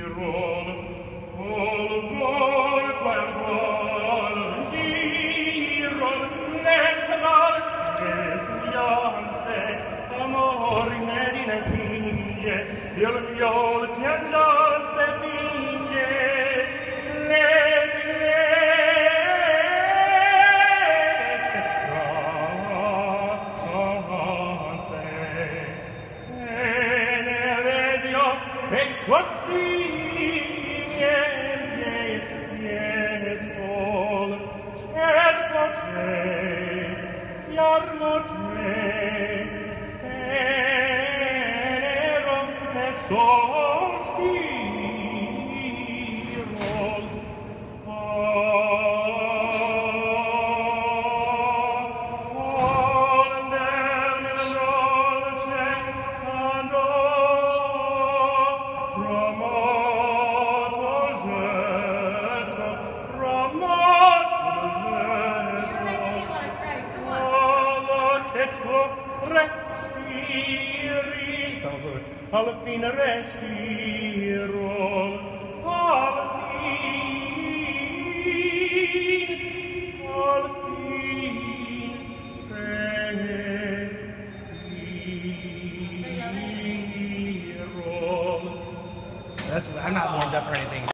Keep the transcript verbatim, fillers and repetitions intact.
Il mio piacior se finge le fieste romanze e l'eresio e quazzi pietol cerco te chiarmo te sospiro ah, nel mio dolce canto promoto getto promoto getto alla che tu respiri alla fine respiro alla fine alla fine respiro. That's, I'm not warmed up or anything.